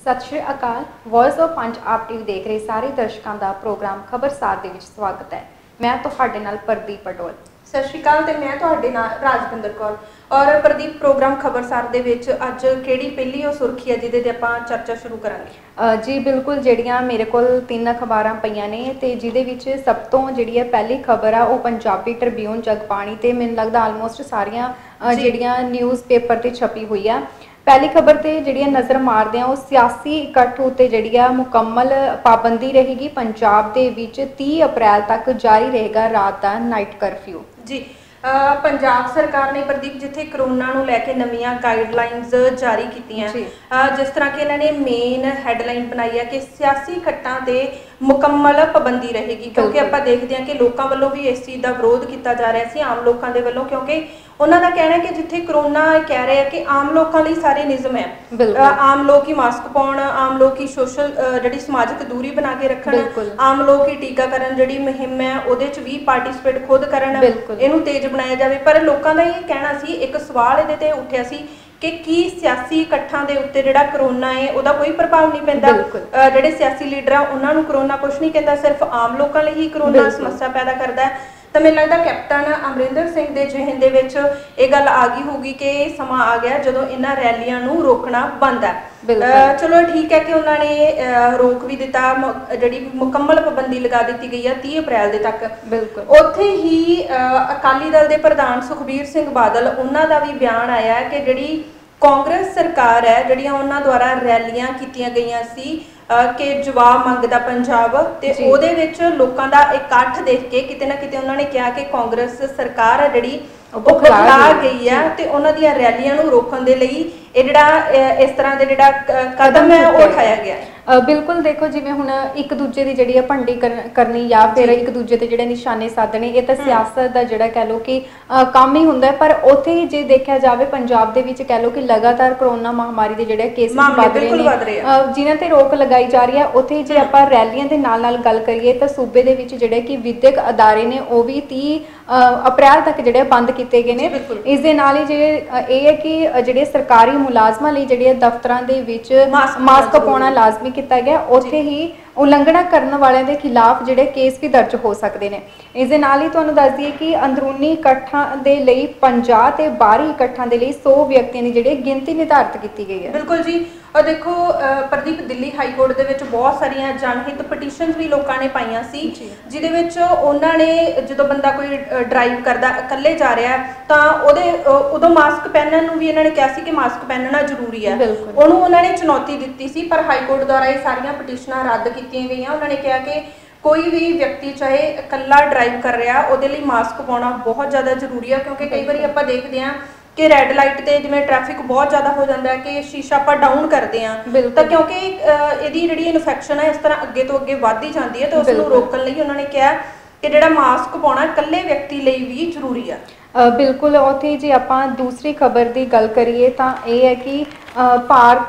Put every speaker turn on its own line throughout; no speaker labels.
सत श्री अकाल। Voice of Punjab TV देख रहे सारे दर्शकों का प्रोग्राम खबरसार दे विच स्वागत है। मैं तुहाडे नाल प्रदीप पटोल।
सत श्री अकाल। ते मैं तुहाडे नाल राजविंदर कौर। और प्रदीप प्रोग्राम खबरसार दे विच अज किहड़ी पहली ओ सुर्खी है जिहदे ते आपां चर्चा शुरू करांगे?
जी बिल्कुल, जिहड़ियां मेरे कोल 3 अखबारां पईयां ने ते जिहदे विच सब तो जिहड़ी है पहली खबर आ वो पंजाबी ट्रिब्यून जगबाणी ते मैनूं लगदा आलमोस्ट सारियां जिहड़ियां न्यूज़ पेपर ते छपी हुई आ। पहली खबर ते जिहड़ी नज़र मारदे हैं वो सियासी इकट्ठ उत्ते जिहड़ी मुकम्मल पाबंदी रहेगी। पंजाब दे विच 30 अप्रैल तक जारी रहेगा रात का नाइट करफ्यू।
जी पंजाब सरकार ने प्रदीप जिथे करोना नूं लैके नवीं गाइडलाइनस जारी कीतियां, जिस तरह कि इन्होंने मेन हैडलाइन बनाई है कि सियासी इकट्ठां ते मुकम्मल पाबंदी रहेगी, क्योंकि आप देखते हैं कि लोगों वालों भी इस चीज़ का विरोध किया जा रहा है आम लोगों के वालों, क्योंकि उन्होंने कहना है कि जिथे करोना कह रहे हैं कि आम लोगों लिए सारे नियम है, आम लोग ही मास्क पाउण, आम लोग ही सोशल जी समाजिक दूरी बना के रखन, आम लोग ही टीकाकरण जी मुहिम है उहदे च भी पार्टिसिपेट खुद करन, इहनूं तेज बनाया जाए। पर लोगों का ये कहना सी, एक सवाल इहदे ते उठिया सी कि की सियासी इकट्ठां दे उत्ते जिहड़ा करोना है उहदा कोई प्रभाव नहीं पैंदा, जिहड़े सियासी लीडर आ उन्हां नूं करोना कुछ नहीं कहता, सिर्फ आम लोगों लिए ही करोना समस्या पैदा करता है। तो मैनूं लगदा कैप्टन अमरिंदर सिंह दे जहन दे विच ये गल आ गई होगी कि समा आ गया जदों इन्हां रैलियां नूं रोकना बंद है। चलो ठीक है कि उन्होंने रोक भी दिता, जिहड़ी मुकम्मल पाबंदी लगा दी गई है 30 अप्रैल दे तक। उत्थे ही अकाली दल के प्रधान सुखबीर सिंह बादल उन्हां दा भी बयान आया कि जिहड़ी कांग्रेस सरकार है जिहड़ियां उन्हां द्वारा रैलियां कीतियां गईयां सी कि जवाब मंगदा पंजाब, ते उहदे विच लोकां दा इकट्ठ देख के किते ना किते उन्होंने कहा कि कांग्रेस सरकार है जिहड़ी बुखला गई है, ते उन्हां दी रैलियां नूं रोकण दे लई ये जिहड़ा इस तरह दे जिहड़ा कदम है वो उठाया गया है।
बिल्कुल, देखो जिवें हुण एक दूजे की जिहड़ी भंडी करनी या फिर एक दूजे ते जिहड़े निशाने साधने, ये तो सियासत का जिहड़ा कह लो कि काम ही हुंदा है। पर उत्थे ही जे देखा जाए पंजाब दे विच कह लो कि लगातार कोरोना महामारी के जिहड़े केस वध रहे ने, जिन्हां ते रोक लगाई जा रही है, उत्थे जे आपां रैलियां दे नाल गल करिए तो सूबे दे विच जिहड़े कि विद्यक अदारे ने वो भी 30 अप्रैल तक जिहड़े बंद किए गए ने। इस दे नाल ही जिहड़े है कि जिहड़े सरकारी मुलाजमां लई जिहड़े दफ्तरां दे विच मास्क पाउणा लाजमी किया गया, उत्थे ही उलंघना करने वाले के खिलाफ जिहड़े केस भी दर्ज हो सकते हैं। इस दे नाल ही तुहानूं दस दईए कि अंदरूनी इकट्ठां दे लई 50 ते बाहरी इकट्ठां दे लई 100 व्यक्तियों की जिहड़ी गिनती निर्धारित की गई है।
बिल्कुल जी। और देखो प्रदीप दिल्ली हाई कोर्ट दे विच बहुत सारिया जनहित पटीशन भी लोगों ने पाइयां सी, जिहदे विच उन्होंने जो बंदा कोई ड्राइव करदा इकल्ले जा रहा है तो उदों मास्क पहनने भी इन्होंने कहा सी कि मास्क पहनना जरूरी है, उन्होंने उन्होंने चुनौती दी सी। पर हाई कोर्ट द्वारा ये सारिया पटीशनां रद्द कीतियां गईयां। उन्होंने कहा कि कोई भी व्यक्ति चाहे इकल्ला ड्राइव कर रहा उहदे लई मास्क पाउणा बहुत ज़्यादा जरूरी है, क्योंकि कई बार आपां देखते हैं कि रैड लाइट ते जिवें ट्रैफिक बहुत ज़्यादा हो जाता है कि शीशा आपां डाउन करते हैं, तो क्योंकि इहदी जिहड़ी इन्फैक्शन है इस तरह अगे तो अगे वधदी जाती है, तो उसनूं रोकण लई उन्होंने कहा कि जिहड़ा मास्क पाउणा इकल्ले व्यक्ति लई भी जरूरी है।
बिल्कुल, उत्थे जे आपां दूसरी खबर की गल करिए तो यह है कि भारत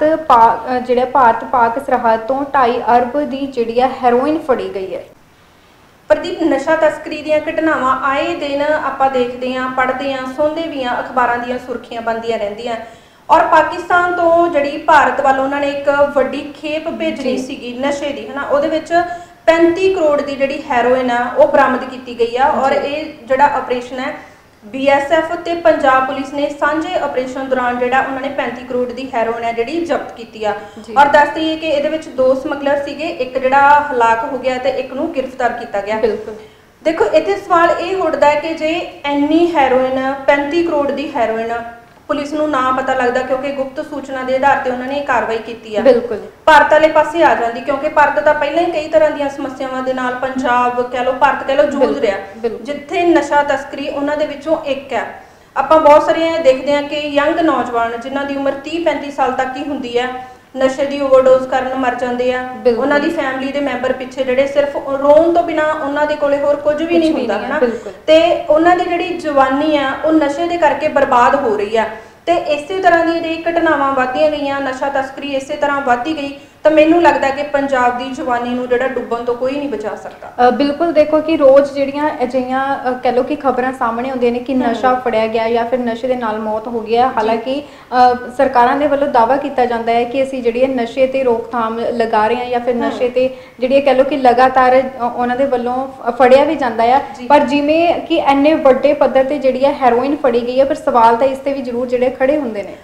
पाक सरहद तो 2.5 अरब की जिहड़ी हैरोइन फड़ी गई है।
प्रदीप नशा तस्करी दी घटनावां आए दिन आपां देखते हैं, पढ़ते हैं, सुनते भी हैं, अखबारां दी सुर्खियां बनदियां रहिंदियां। और पाकिस्तान तो जिहड़ी भारत वाल उन्होंने एक वड्डी खेप भेजनी सीगी नशे दी, है ना, उहदे विच 35 करोड़ की जिहड़ी हैरोइन है वो बरामद की गई है। और ये जिहड़ा ऑपरेशन है BSF ते पंजाब पुलिस ने सांझे ऑपरेशन दौरान जिहड़ा उन्होंने 35 करोड़ की हैरोइन है जिहड़ी जब्त की है। और दस दईए कि इहदे विच 2 समगलर सीगे, एक जिहड़ा हलाक हो गया तो एक नूं गिरफ्तार किया गया। देखो इत्थे सवाल ये उठदा है कि जे इन्नी हैरोइन 35 करोड़ की हैरोइन पुलिस नूं ना पता लगता, क्योंकि गुप्त सूचना के आधार पर उन्होंने कार्रवाई की है, भारत वाले पासे आ जाती, क्योंकि भारत तो पहले ही कई तरह दी समस्यावां दे नाल पंजाब कह लो भारत कह लो जूझ रहा, जिथे नशा तस्करी उन्हां दे विचों एक है। आपां बहुत सारिया देखते हैं कि यंग नौजवान जिन्हां दी उम्र 30-35 साल तक ही हुंदी है नशे की ओवरडोज करन मर जाते हैं। उन्हां दी फैमिली के मैंबर पिछे जिहड़े सिर्फ रोन तो बिना उन्हां दे कोले होर कुछ भी नहीं हुंदा, है ना, ते उन्हां दी जिहड़ी जवानी है वो नशे दे करके बर्बाद हो रही है। तो इस तरह दी घटनावां वधदियां गईयां, नशा तस्करी इस तरह वधदी गई, ਤਾਂ ਮੈਨੂੰ ਲੱਗਦਾ ਕਿ ਪੰਜਾਬ ਦੀ ਜਵਾਨੀ ਨੂੰ ਜਿਹੜਾ ਡੁੱਬਣ ਤੋਂ ਕੋਈ ਨਹੀਂ ਬਚਾ ਸਕਦਾ।
ਬਿਲਕੁਲ ਦੇਖੋ ਕਿ ਰੋਜ਼ ਜਿਹੜੀਆਂ ਅਜਿਹੀਆਂ ਕਹਿ ਲਓ ਕਿ ਖਬਰਾਂ ਸਾਹਮਣੇ ਆਉਂਦੀਆਂ ਨੇ ਕਿ ਨਸ਼ਾ ਫੜਿਆ ਗਿਆ ਜਾਂ ਫਿਰ ਨਸ਼ੇ ਦੇ ਨਾਲ ਮੌਤ ਹੋ ਗਈ ਹੈ। ਹਾਲਾਂਕਿ ਸਰਕਾਰਾਂ ਦੇ ਵੱਲੋਂ ਦਾਅਵਾ ਕੀਤਾ ਜਾਂਦਾ ਹੈ ਕਿ ਅਸੀਂ ਜਿਹੜੀ ਨਸ਼ੇ ਤੇ ਰੋਕਥਾਮ ਲਗਾ ਰਹੇ ਹਾਂ ਜਾਂ ਫਿਰ ਨਸ਼ੇ ਤੇ ਜਿਹੜੀ ਕਹਿ ਲਓ ਕਿ ਲਗਾਤਾਰ ਉਹਨਾਂ ਦੇ ਵੱਲੋਂ ਫੜਿਆ ਵੀ ਜਾਂਦਾ ਹੈ। ਪਰ ਜਿਵੇਂ ਕਿ ਇੰਨੇ ਵੱਡੇ ਪੱਧਰ ਤੇ ਜਿਹੜੀ ਹੈ ਹੈਰੋਇਨ ਫੜੀ ਗਈ ਹੈ, ਪਰ ਸਵਾਲ ਤਾਂ ਇਸ ਤੇ ਵੀ ਜ਼ਰੂਰ ਜਿਹੜੇ ਖੜੇ ਹੁੰਦੇ ਨੇ।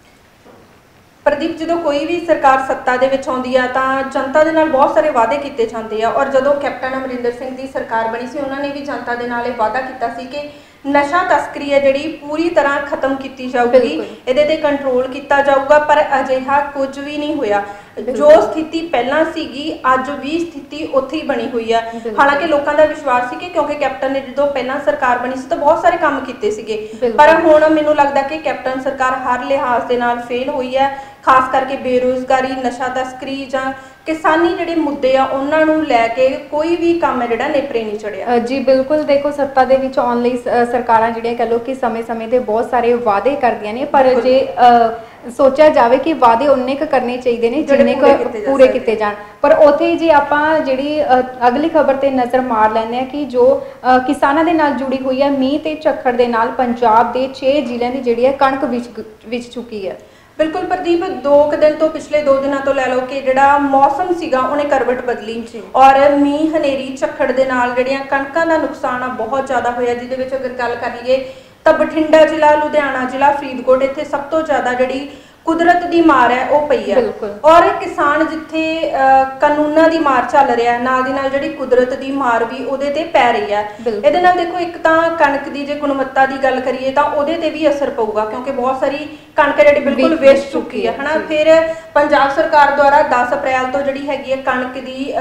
ਪ੍ਰਦੀਪ, ਜਦੋਂ ਕੋਈ ਵੀ ਸਰਕਾਰ ਸੱਤਾ ਦੇ ਵਿੱਚ ਆਉਂਦੀ ਆ ਤਾਂ ਜਨਤਾ ਦੇ ਨਾਲ ਬਹੁਤ ਸਾਰੇ ਵਾਅਦੇ ਕੀਤੇ ਜਾਂਦੇ ਆ, ਔਰ ਜਦੋਂ ਕੈਪਟਨ ਅਮਰਿੰਦਰ ਸਿੰਘ ਦੀ ਸਰਕਾਰ ਬਣੀ ਸੀ ਉਹਨਾਂ ਨੇ ਵੀ ਜਨਤਾ ਦੇ ਨਾਲ ਇਹ ਵਾਅਦਾ ਕੀਤਾ ਸੀ ਕਿ ਨਸ਼ਾ ਤਸਕਰੀ ਹੈ ਜਿਹੜੀ ਪੂਰੀ ਤਰ੍ਹਾਂ ਖਤਮ ਕੀਤੀ ਜਾਊਗੀ, ਇਹਦੇ ਤੇ ਕੰਟਰੋਲ ਕੀਤਾ ਜਾਊਗਾ, ਪਰ ਅਜਿਹਾ ਕੁਝ ਵੀ ਨਹੀਂ ਹੋਇਆ। ਜੋ ਸਥਿਤੀ ਪਹਿਲਾਂ ਸੀਗੀ ਅੱਜ ਵੀ ਸਥਿਤੀ ਉੱਥੇ ਹੀ ਬਣੀ ਹੋਈ ਹੈ। ਹਾਲਾਂਕਿ ਲੋਕਾਂ ਦਾ ਵਿਸ਼ਵਾਸ ਸੀ ਕਿ ਕਿਉਂਕਿ ਕੈਪਟਨ ਨੇ ਜਦੋਂ ਪਹਿਲਾਂ ਸਰਕਾਰ ਬਣੀ ਸੀ ਤਾਂ ਬਹੁਤ ਸਾਰੇ ਕੰਮ ਕੀਤੇ ਸੀਗੇ, ਪਰ ਹੁਣ ਮੈਨੂੰ ਲੱਗਦਾ ਕਿ ਕੈਪਟਨ ਸਰਕਾਰ ਹਰ ਲਿਹਾਜ਼ ਦੇ ਨਾਲ ਫੇਲ ਹੋਈ ਹੈ। ਖਾਸ ਕਰਕੇ ਬੇਰੁਜ਼ਗਾਰੀ, ਨਸ਼ਾ ਤਸਕਰੀ ਜਾਂ ਕਿਸਾਨੀ ਜਿਹੜੇ ਮੁੱਦੇ ਆ ਉਹਨਾਂ ਨੂੰ ਲੈ ਕੇ ਕੋਈ ਵੀ ਕੰਮ ਹੈ ਜਿਹੜਾ ਨੇਪਰੇ ਨਹੀਂ ਚੜਿਆ।
ਜੀ ਬਿਲਕੁਲ, ਦੇਖੋ ਸੱਤਾ ਦੇ ਵਿੱਚ ਆਉਣ ਲਈ ਸਰਕਾਰਾਂ ਜਿਹੜੀਆਂ ਕਹ ਲਓ ਕਿ ਸਮੇਂ-ਸਮੇਂ ਤੇ ਬਹੁਤ ਸਾਰੇ ਵਾਅਦੇ ਕਰਦੀਆਂ ਨੇ, ਪਰ ਜੇ ਸੋਚਿਆ ਜਾਵੇ ਕਿ ਵਾਅਦੇ ਉਨੇ ਕੁ ਕਰਨੇ ਚਾਹੀਦੇ ਨੇ ਜਿੰਨੇ ਕੁ ਪੂਰੇ ਕੀਤੇ ਜਾਣ। ਪਰ ਉੱਥੇ ਜੇ ਆਪਾਂ ਜਿਹੜੀ ਅਗਲੀ ਖਬਰ ਤੇ ਨਜ਼ਰ ਮਾਰ ਲੈਂਦੇ ਆ ਕਿ ਜੋ ਕਿਸਾਨਾਂ ਦੇ ਨਾਲ ਜੁੜੀ ਹੋਈ ਹੈ, ਮੀਂਹ ਤੇ ਝੱਖੜ ਦੇ ਨਾਲ ਪੰਜਾਬ ਦੇ 6 ਜ਼ਿਲ੍ਹਿਆਂ ਦੀ ਜਿਹੜੀ ਹੈ ਕਣਕ ਵਿਛ ਚੁੱਕੀ ਹੈ।
ਬਿਲਕੁਲ ਪ੍ਰਦੀਪ, 2 ਦਿਨ ਤੋਂ ਪਿਛਲੇ 2 ਦਿਨਾਂ ਤੋਂ ਲੈ ਲਓ ਕਿ ਜਿਹੜਾ ਮੌਸਮ ਸੀਗਾ ਉਹਨੇ ਕਰਵਟ ਬਦਲੀ ਔਰ ਮੀਂਹ ਹਨੇਰੀ ਝੱਖੜ ਦੇ ਨਾਲ ਜਿਹੜੀਆਂ ਕਣਕਾਂ ਦਾ ਨੁਕਸਾਨ ਆ ਬਹੁਤ ਜ਼ਿਆਦਾ ਹੋਇਆ, ਜਿਹਦੇ ਵਿੱਚ ਅਗਰ ਗੱਲ ਕਰ ਲਈਏ ਤਾਂ ਬਠਿੰਡਾ ਜ਼ਿਲ੍ਹਾ, ਲੁਧਿਆਣਾ ਜ਼ਿਲ੍ਹਾ, ਫਰੀਦਕੋਟ, ਇੱਥੇ ਸਭ ਤੋਂ ਜ਼ਿਆਦਾ ਜਿਹੜੀ ਕੁਦਰਤ ਦੀ ਮਾਰ ਹੈ ਉਹ ਪਈ ਹੈ। ਔਰ ਕਿਸਾਨ ਜਿੱਥੇ ਕਾਨੂੰਨਾਂ ਦੀ ਮਾਰ ਚੱਲ ਰਿਹਾ, ਨਾਲ ਦੀ ਨਾਲ ਜਿਹੜੀ ਕੁਦਰਤ ਦੀ ਮਾਰ ਵੀ ਉਹਦੇ ਤੇ ਪੈ ਰਹੀ ਹੈ। ਇਹਦੇ ਨਾਲ ਦੇਖੋ ਇੱਕ ਤਾਂ ਕਣਕ ਦੀ ਜੇ ਗੁਣਵੱਤਾ ਦੀ ਗੱਲ ਕਰੀਏ ਤਾਂ ਉਹਦੇ ਤੇ ਵੀ ਅਸਰ ਪਊਗਾ, ਕਿਉਂਕਿ ਬਹੁਤ ਸਾਰੀ ਕਣਕ ਜਿਹੜੀ ਬਿਲਕੁਲ ਵੇਸਟ ਚੁੱਕੀ ਹੈ ਹਨਾ। ਫਿਰ ਪੰਜਾਬ ਸਰਕਾਰ ਦੁਆਰਾ 10 ਅਪ੍ਰੈਲ ਤੋਂ ਜਿਹੜੀ ਹੈਗੀ ਹੈ ਕਣਕ ਦੀ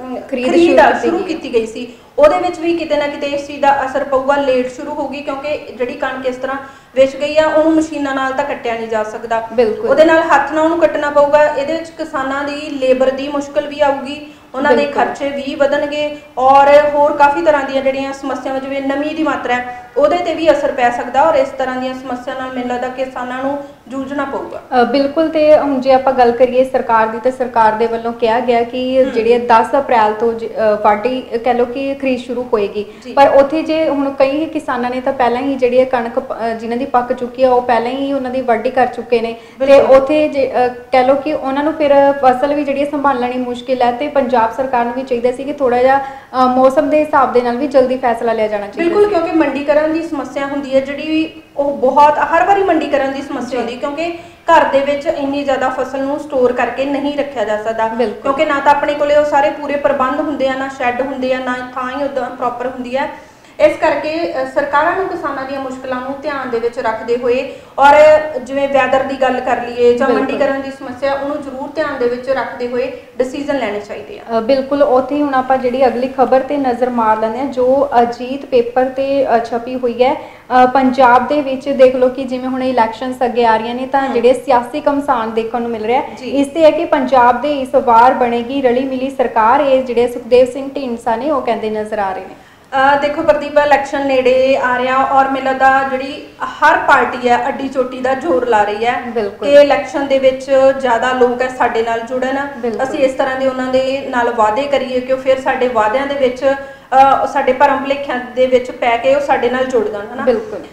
ਖਰੀਦ ਸ਼ੁਰੂ ਕੀਤੀ ਗਈ ਸੀ, ਉਹਦੇ ਵਿੱਚ ਵੀ ਕਿਤੇ ਨਾ ਕਿਤੇ ਇਸ ਚੀਜ਼ ਦਾ ਅਸਰ ਪਊਗਾ। ਲੇਟ ਸ਼ੁਰੂ ਹੋਊਗੀ ਕਿਉਂਕਿ ਜਿਹੜੀ ਕਣਕ ਇਸ ਤਰ੍ਹਾਂ ਵੇਚ ਗਈ ਆ ਉਹਨੂੰ ਮਸ਼ੀਨਾਂ ਨਾਲ ਤਾਂ ਕੱਟਿਆ ਨਹੀਂ ਜਾ ਸਕਦਾ, ਉਹਦੇ ਨਾਲ ਹੱਥ ਨਾਲ ਉਹਨੂੰ ਕੱਟਣਾ ਪਊਗਾ। ਇਹਦੇ ਵਿੱਚ ਕਿਸਾਨਾਂ ਦੀ ਲੇਬਰ ਦੀ ਮੁਸ਼ਕਲ ਵੀ ਆਊਗੀ, ਉਹਨਾਂ ਦੇ ਖਰਚੇ ਵੀ ਵਧਣਗੇ ਔਰ ਹੋਰ ਕਾਫੀ ਤਰ੍ਹਾਂ ਦੀਆਂ ਜਿਹੜੀਆਂ ਸਮੱਸਿਆਵਾਂ ਜਿਵੇਂ ਨਮੀ ਦੀ ਮਾਤਰਾ ਹੈ ਉਹਦੇ ਤੇ ਵੀ ਅਸਰ ਪੈ ਸਕਦਾ ਔਰ ਇਸ ਤਰ੍ਹਾਂ ਦੀਆਂ ਸਮੱਸਿਆ ਨਾਲ ਮੈਨੂੰ ਲੱਗਦਾ ਕਿਸਾਨਾਂ ਨੂੰ ਜੂਝਣਾ ਪਊਗਾ।
ਬਿਲਕੁਲ, ਤੇ ਹੁਣ ਜੇ ਆਪਾਂ ਗੱਲ ਕਰੀਏ ਸਰਕਾਰ ਦੀ, ਤਾਂ ਸਰਕਾਰ ਦੇ ਵੱਲੋਂ ਕਿਹਾ ਗਿਆ ਕਿ ਜਿਹੜੀ 10 ਅਪ੍ਰੈਲ ਤੋਂ ਵਾਢੀ ਕਹਿ ਲਓ ਕਿ ਖਰੀਦ ਸ਼ੁਰੂ ਹੋਏਗੀ, ਪਰ ਉੱਥੇ ਜੇ ਹੁਣ ਕਈ ਕਿਸਾਨਾਂ ਨੇ ਤਾਂ ਪਹਿਲਾਂ ਹੀ ਜਿਹੜੀ ਕਣਕ ਜਿਨ੍ਹਾਂ ਦੀ ਪੱਕ ਚੁੱਕੀ ਹੈ ਉਹ ਪਹਿਲਾਂ ਹੀ ਉਹਨਾਂ ਦੀ ਵਾਢੀ ਕਰ ਚੁੱਕੇ ਨੇ, ਤੇ ਉੱਥੇ ਜੇ ਕਹਿ ਲਓ ਕਿ ਉਹਨਾਂ ਨੂੰ ਫਿਰ ਫਸਲ ਵੀ ਜਿਹੜੀ ਸੰਭਾਲਣੀ ਮੁਸ਼ਕਿਲ ਹੈ। ਤੇ ਪੰਜਾਬ ਸਰਕਾਰ ਨੂੰ ਵੀ ਚਾਹੀਦਾ ਸੀ ਕਿ ਥੋੜਾ ਜਿਹਾ ਮੌਸਮ ਦੇ ਹਿਸਾਬ ਦੇ ਨਾਲ ਵੀ ਜਲਦੀ ਫੈਸਲਾ ਲਿਆ ਜਾਣਾ ਚਾਹੀਦਾ।
ਬਿਲਕੁਲ, ਕਿਉਂਕਿ ਮੰਡੀਕਰਨ ਦੀ ਸਮੱਸਿਆ ਹੁੰਦੀ ਹੈ ਜਿਹੜੀ ਉਹ ਬਹੁਤ ਹਰ ਵਾਰੀ ਮੰਡੀਕਰਨ ਦੀ ਸਮੱਸਿਆ ਹੁੰਦੀ, ਕਿਉਂਕਿ ਘਰ ਦੇ ਵਿੱਚ ਇੰਨੀ ਜ਼ਿਆਦਾ ਫਸਲ ਨੂੰ ਸਟੋਰ ਕਰਕੇ ਨਹੀਂ ਰੱਖਿਆ ਜਾ ਸਕਦਾ, ਕਿਉਂਕਿ ਨਾ ਤਾਂ ਆਪਣੇ ਕੋਲੇ ਉਹ ਸਾਰੇ ਪੂਰੇ ਪ੍ਰਬੰਧ ਹੁੰਦੇ ਆ, ਨਾ ਸ਼ੈੱਡ ਹੁੰਦੇ ਆ, ਨਾ ਥਾਂ ਹੀ ਉਦਾਂ ਪ੍ਰੋਪਰ ਹੁੰਦੀ ਹੈ। ਇਸ ਕਰਕੇ ਸਰਕਾਰਾਂ ਨੂੰ ਕਿਸਾਨਾਂ ਦੀਆਂ ਮੁਸ਼ਕਲਾਂ ਨੂੰ ਧਿਆਨ ਦੇ ਵਿੱਚ ਰੱਖਦੇ ਹੋਏ ਔਰ ਜਿਵੇਂ ਵੈਦਰ ਦੀ ਗੱਲ ਕਰ ਲਈਏ ਜਾਂ ਮੰਡੀਕਰਨ ਦੀ ਸਮੱਸਿਆ ਉਹਨੂੰ ਜ਼ਰੂਰ ਧਿਆਨ ਦੇ ਵਿੱਚ ਰੱਖਦੇ ਹੋਏ ਡਿਸੀਜਨ ਲੈਣੇ ਚਾਹੀਦੇ ਆ।
ਬਿਲਕੁਲ, ਉੱਥੇ ਹੁਣ ਆਪਾਂ ਜਿਹੜੀ ਅਗਲੀ ਖਬਰ ਤੇ ਨਜ਼ਰ ਮਾਰ ਲੈਂਦੇ ਹਾਂ ਜੋ ਅਜੀਤ ਪੇਪਰ ਤੇ ਛਪੀ ਹੋਈ ਹੈ। ਪੰਜਾਬ ਦੇ ਵਿੱਚ ਦੇਖ ਲਓ ਕਿ ਜਿਵੇਂ ਹੁਣ ਇਲੈਕਸ਼ਨਸ ਅੱਗੇ ਆ ਰਹੀਆਂ ਨੇ ਤਾਂ ਜਿਹੜੇ ਸਿਆਸੀ ਘਮਸਾਨ ਦੇਖਣ ਨੂੰ ਮਿਲ ਰਿਹਾ ਇਸ ਤੇ ਹੈ ਕਿ ਪੰਜਾਬ ਦੇ ਇਸ ਵਾਰ ਬਣੇਗੀ ਰਲੀ ਮਿਲੀ ਸਰਕਾਰ। ਇਹ ਜਿਹੜੇ ਸੁਖਦੇਵ ਸਿੰਘ ਢੀਂਡਸਾ ਨੇ ਉਹ ਕਹਿੰਦੇ ਨਜ਼ਰ ਆ ਰਹੇ ਨੇ।
ਦੇਖੋ ਪ੍ਰਦੀਪ, ਇਲੈਕਸ਼ਨ ਨੇੜੇ ਆ ਰਿਹਾ ਔਰ ਮੈਨੂੰ ਲੱਗਦਾ ਜਿਹੜੀ ਹਰ ਪਾਰਟੀ ਹੈ ਅੱਡੀ ਚੋਟੀ ਦਾ ਜ਼ੋਰ ਲਾ ਰਹੀ ਹੈ ਕਿ ਇਲੈਕਸ਼ਨ ਦੇ ਵਿੱਚ ਜ਼ਿਆਦਾ ਲੋਕ ਹੈ ਸਾਡੇ ਨਾਲ ਜੁੜਨ, ਅਸੀਂ ਇਸ ਤਰ੍ਹਾਂ ਦੇ ਉਹਨਾਂ ਦੇ ਨਾਲ ਵਾਅਦੇ ਕਰੀਏ ਕਿ ਉਹ ਫਿਰ ਸਾਡੇ ਵਾਅਦਿਆਂ ਦੇ ਵਿੱਚ ਸਾਡੇ ਭਰਮ ਭੁਲੇਖਿਆਂ ਦੇ ਵਿੱਚ ਪੈ ਕੇ ਉਹ ਸਾਡੇ ਨਾਲ ਜੁੜ ਜਾਣ ਹਨਾ।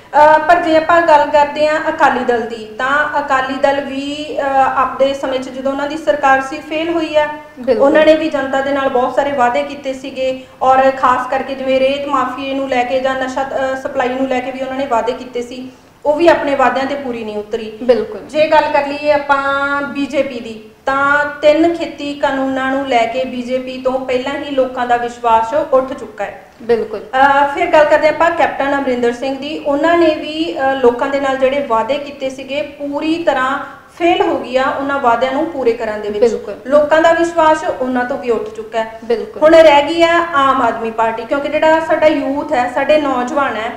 ਪਰ ਜੇ ਆਪਾਂ ਗੱਲ ਕਰਦੇ ਹਾਂ ਅਕਾਲੀ ਦਲ ਦੀ, ਤਾਂ ਅਕਾਲੀ ਦਲ ਵੀ ਆਪਦੇ ਸਮੇਂ 'ਚ ਜਦੋਂ ਉਹਨਾਂ ਦੀ ਸਰਕਾਰ ਸੀ ਫੇਲ ਹੋਈ ਹੈ। ਉਹਨਾਂ ਨੇ ਵੀ ਜਨਤਾ ਦੇ ਨਾਲ ਬਹੁਤ ਸਾਰੇ ਵਾਅਦੇ ਕੀਤੇ ਸੀਗੇ ਔਰ ਖਾਸ ਕਰਕੇ ਜਿਵੇਂ ਰੇਤ ਮਾਫੀਏ ਨੂੰ ਲੈ ਕੇ ਜਾਂ ਨਸ਼ਾ ਸਪਲਾਈ ਨੂੰ ਲੈ ਕੇ ਵੀ ਉਹਨਾਂ ਨੇ ਵਾਅਦੇ ਕੀਤੇ ਸੀ, ਉਹ ਵੀ ਆਪਣੇ ਵਾਅਦਿਆਂ ਤੇ ਪੂਰੀ ਨਹੀਂ ਉਤਰੀ। ਜੇ ਗੱਲ ਕਰ ਲਈਏ ਆਪਾਂ ਬੀਜੇਪੀ ਦੀ, ਤਾਂ 3 ਖੇਤੀ ਕਾਨੂੰਨਾਂ ਨੂੰ ਲੈ ਕੇ ਬੀਜੇਪੀ ਤੋਂ ਪਹਿਲਾਂ ਹੀ ਲੋਕਾਂ ਦਾ ਵਿਸ਼ਵਾਸ ਉੱਠ ਚੁੱਕਾ ਹੈ। ਫਿਰ ਗੱਲ ਕਰਦੇ ਆਪਾਂ ਕੈਪਟਨ ਅਮਰਿੰਦਰ ਸਿੰਘ ਦੀ, ਉਹਨਾਂ ਨੇ ਵੀ ਲੋਕਾਂ ਦੇ ਨਾਲ ਜਿਹੜੇ ਵਾਅਦੇ ਕੀਤੇ ਸੀਗੇ ਪੂਰੀ ਤਰ੍ਹਾਂ ਫੇਲ ਹੋ ਗਿਆ ਉਹਨਾਂ ਵਾਅਦਿਆਂ ਨੂੰ ਪੂਰੇ ਕਰਨ ਦੇ ਵਿੱਚ। ਲੋਕਾਂ ਦਾ ਵਿਸ਼ਵਾਸ ਉਹਨਾਂ ਤੋਂ ਵੀ ਉੱਠ ਚੁੱਕਾ ਹੈ। ਹੁਣ ਰਹਿ ਗਈ ਹੈ ਆਮ ਆਦਮੀ ਪਾਰਟੀ, ਕਿਉਂਕਿ ਜਿਹੜਾ ਸਾਡਾ ਯੂਥ ਹੈ, ਸਾਡੇ ਨੌਜਵਾਨ ਹੈ,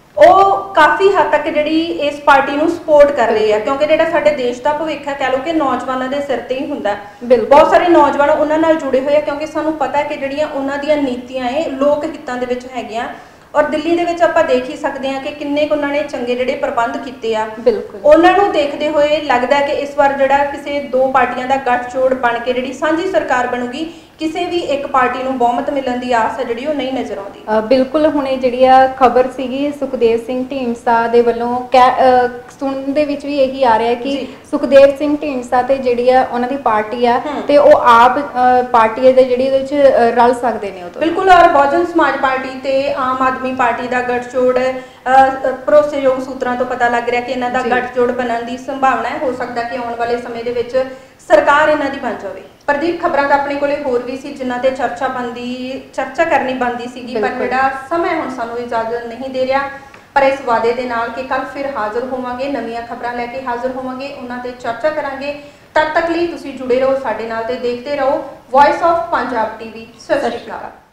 ਉਹ ਕਾਫੀ ਹੱਦ ਤੱਕ ਜਿਹੜੀ ਇਸ ਪਾਰਟੀ ਨੂੰ ਸਪੋਰਟ ਕਰ ਰਹੇ ਆ, ਕਿਉਂਕਿ ਜਿਹੜਾ ਸਾਡੇ ਦੇਸ਼ ਦਾ ਭਵਿੱਖ ਹੈ ਕਹਿ ਲਓ ਕਿ ਨੌਜਵਾਨਾਂ ਦੇ ਸਿਰ ਤੇ ਹੀ ਹੁੰਦਾ। ਬਹੁਤ ਸਾਰੇ ਨੌਜਵਾਨ ਉਹਨਾਂ ਨਾਲ ਜੁੜੇ ਹੋਏ ਆ ਕਿਉਂਕਿ ਸਾਨੂੰ ਪਤਾ ਹੈ ਕਿ ਜਿਹੜੀਆਂ ਉਹਨਾਂ ਦੀਆਂ ਨੀਤੀਆਂ ਇਹ ਲੋਕ ਹਿੱਤਾਂ ਦੇ ਵਿੱਚ ਹੈਗੀਆਂ ਔਰ ਦਿੱਲੀ ਦੇ ਵਿੱਚ ਆਪਾਂ ਦੇਖ ਹੀ ਸਕਦੇ ਹਾਂ ਕਿ ਕਿੰਨੇ ਕੁ ਉਹਨਾਂ ਨੇ ਚੰਗੇ ਜਿਹੜੇ ਪ੍ਰਬੰਧ ਕੀਤੇ ਆ।
ਬਿਲਕੁਲ
ਉਹਨਾਂ ਨੂੰ ਦੇਖਦੇ ਹੋਏ ਲੱਗਦਾ ਕਿ ਇਸ ਵਾਰ ਜਿਹੜਾ ਕਿਸੇ ਦੋ ਪਾਰਟੀਆਂ ਦਾ ਗੱਠਜੋੜ ਬਣ ਕੇ ਜਿਹੜੀ ਸਾਂਝੀ ਸਰਕਾਰ ਬਣੂਗੀ, ਕਿਸੇ ਵੀ ਇੱਕ ਪਾਰਟੀ ਨੂੰ ਬਹੁਮਤ ਮਿਲਣ ਦੀ ਆਸ ਹੈ ਜਿਹੜੀ ਉਹ ਨਹੀਂ ਨਜ਼ਰ ਆਉਂਦੀ।
ਬਿਲਕੁਲ ਹੁਣੇ ਜਿਹੜੀ ਆ ਖਬਰ ਸੀਗੀ ਸੁਖਦੇਵ ਸਿੰਘ ਢੀਂਡਸਾ ਦੇ ਵੱਲੋਂ ਸੁਣਨ ਦੇ ਵਿੱਚ ਵੀ ਇਹੀ ਆ ਰਿਹਾ ਕਿ ਸੁਖਦੇਵ ਸਿੰਘ ਢੀਂਡਸਾ ਤੇ ਜਿਹੜੀ ਆ ਉਹਨਾਂ ਦੀ ਪਾਰਟੀ ਆ ਤੇ ਉਹ ਆਪ ਪਾਰਟੀ ਦੇ ਜਿਹੜੀ ਇਹਦੇ ਵਿੱਚ ਰਲ ਸਕਦੇ ਨੇ। ਉਹ
ਬਿਲਕੁਲ, ਔਰ ਬਹੁਜਨ ਸਮਾਜ ਪਾਰਟੀ ਤੇ ਆਮ ਆਦਮੀ ਪਾਰਟੀ ਦਾ ਗੱਠਜੋੜ ਭਰੋਸੇਯੋਗ ਸੂਤਰਾਂ ਤੋਂ ਪਤਾ ਲੱਗ ਰਿਹਾ ਕਿ ਇਹਨਾਂ ਦਾ ਗੱਠਜੋੜ ਬਣਨ ਦੀ ਸੰਭਾਵਨਾ ਹੈ। ਹੋ ਸਕਦਾ ਕਿ ਆਉਣ ਵਾਲੇ ਸਮੇਂ ਦੇ ਵਿੱਚ ਸਰਕਾਰ ਇਹਨਾਂ ਦੀ ਬਣ ਜਾਵੇ। ਪ੍ਰਦੀਪ, ਖਬਰਾਂ ਤਾਂ ਆਪਣੇ ਕੋਲੇ ਹੋਰ ਵੀ ਸੀ ਜਿਨ੍ਹਾਂ ਤੇ ਚਰਚਾ ਕਰਨੀ ਬਣਦੀ ਸੀਗੀ, ਪਰ ਜਿਹੜਾ ਸਮਾਂ ਹੁਣ ਸਾਨੂੰ ਇਜਾਜ਼ਤ ਨਹੀਂ ਦੇ ਰਿਹਾ। ਪਰ ਇਸ ਵਾਅਦੇ ਦੇ ਨਾਲ ਕਿ ਕੱਲ ਫਿਰ ਹਾਜ਼ਰ ਹੋਵਾਂਗੇ, ਨਵੀਆਂ ਖਬਰਾਂ ਲੈ ਕੇ ਹਾਜ਼ਰ ਹੋਵਾਂਗੇ, ਉਹਨਾਂ ਤੇ ਚਰਚਾ ਕਰਾਂਗੇ। ਤਦ ਤੱਕ ਲਈ ਤੁਸੀਂ ਜੁੜੇ ਰਹੋ ਸਾਡੇ ਨਾਲ ਤੇ ਦੇਖਦੇ ਰਹੋ ਵੌਇਸ ਆਫ ਪੰਜਾਬ ਟੀਵੀ। ਸਤਿ ਸ਼੍ਰੀ ਅਕਾਲ।